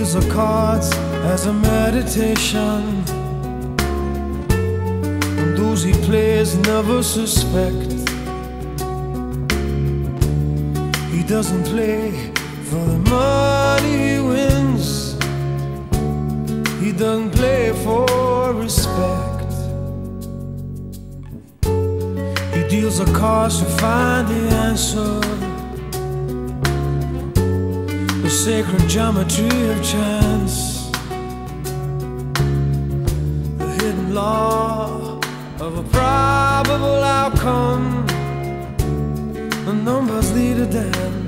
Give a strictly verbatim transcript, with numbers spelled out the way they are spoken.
deals the cards as a meditation, and those he plays never suspect. He doesn't play for the money he wins, he doesn't play for respect. He deals the cards to find the answer, the sacred geometry of chance, the hidden law of a probable outcome. The numbers lead a dance.